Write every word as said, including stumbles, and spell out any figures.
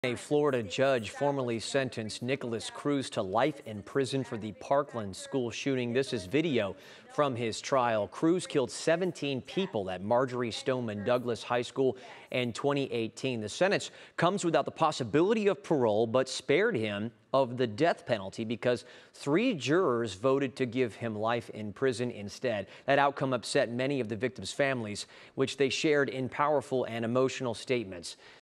A Florida judge formally sentenced Nikolas Cruz to life in prison for the Parkland school shooting. This is video from his trial. Cruz killed seventeen people at Marjorie Stoneman Douglas High School in twenty eighteen. The sentence comes without the possibility of parole, but spared him of the death penalty because three jurors voted to give him life in prison instead. That outcome upset many of the victims' families, which they shared in powerful and emotional statements.